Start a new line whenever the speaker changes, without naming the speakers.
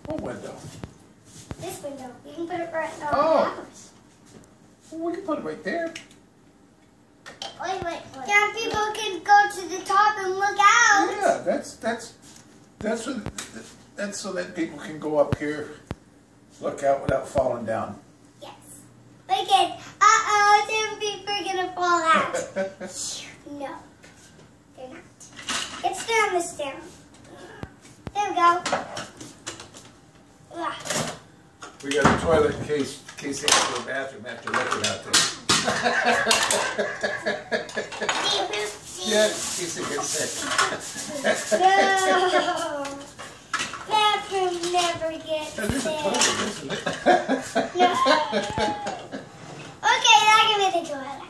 What window?
This window. You can put it right on the house.
Well, we can put it right there.
Wait. Yeah, people can go to the top and look out.
Yeah, that's so that people can go up here, look out without falling down.
Yes. Look at, some people are gonna fall out. No, they're not. Let's down this down. There we go. Ugh.
We got a toilet in case they go to the bathroom after looking out there. Yeah, in case they get sick.
No. Bathroom never gets
There's a
sick.
toilet, isn't it?
No. Okay, now give me the toilet.